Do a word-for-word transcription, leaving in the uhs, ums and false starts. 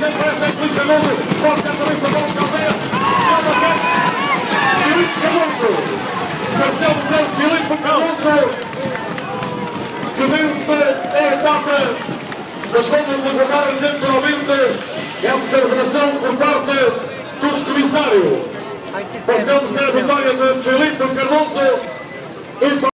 frente, parece que Filipe Cardoso pode ser a cabeça da bola de Caldeira. Filipe Cardoso. Marcelo Zé Filipe Cardoso, que vence a etapa, mas vamos aguardar naturalmente essa celebração por parte dos comissários. Marcelo Zé, a vitória de Filipe Cardoso.